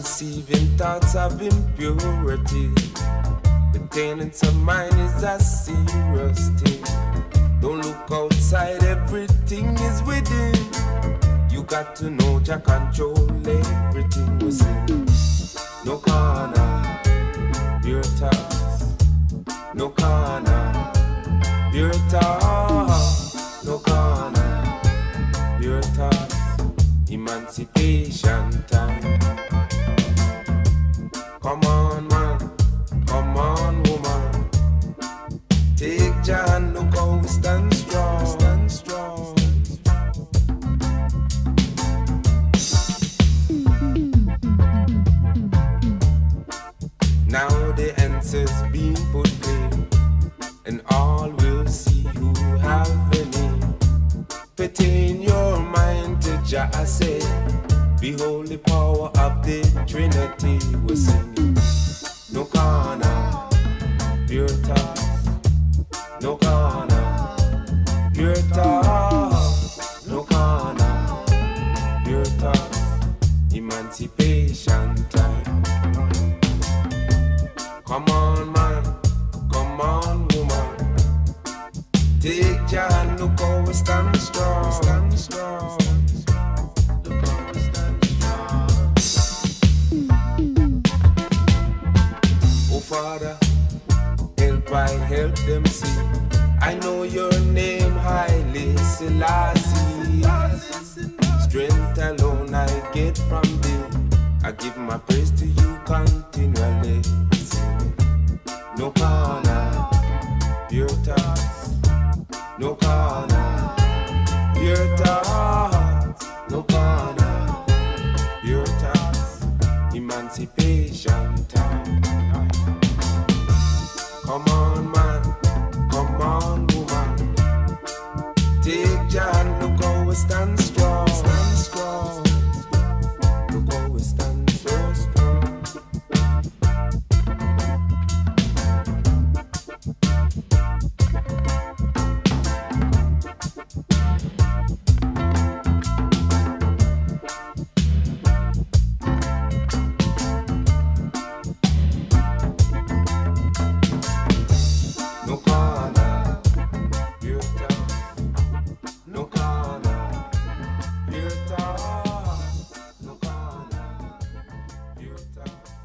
conceiving thoughts of impurity. Maintenance of mind is a serious thing. Don't look outside, everything is within. You got to know Jah control everything we see. No corner, pure thoughts. No corner, pure thoughts. No corner, pure thoughts. Emancipation time. Come on, man. Come on, woman. Take Jah and look how we stand strong. Stand strong. Now the answers being put clear, and all will see who have any. Pertain your mind to Jah, I say. Behold the power of the Trinity we're singing. No corner, pure thoughts. No corner, pure thoughts. No corner, pure thoughts. Emancipation time. Come on, man. Come on, woman. Take Jah and look how we stand strong. Stand strong. Look how we stand strong. Oh, Father, help I help them see. I know your name, Haile Selassie. Strength alone I get from thee. I give my praise to you continually. No corner, pure thoughts. No corner, pure thoughts. No corner, pure thoughts. Emancipation time. Come on, man. Come on, woman. Take Jah and look how we stand strong. Stand strong. Look how we stand so strong. No corner, pure thoughts. No corner, pure thoughts. No corner, pure thoughts.